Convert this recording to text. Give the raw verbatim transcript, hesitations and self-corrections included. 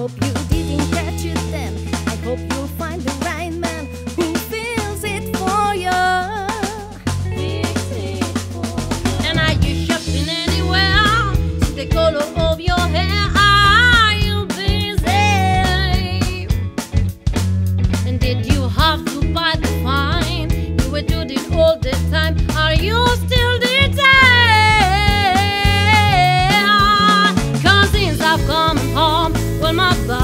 hope you didn't catch it then. I hope you'll find the right man who feels it for you. Feels it for you. And are you shopping anywhere? See the color of your hair. Are you busy? And did you have to buy the fine? You were doing it all the time. Are you still there? Cousins have come home. Well, my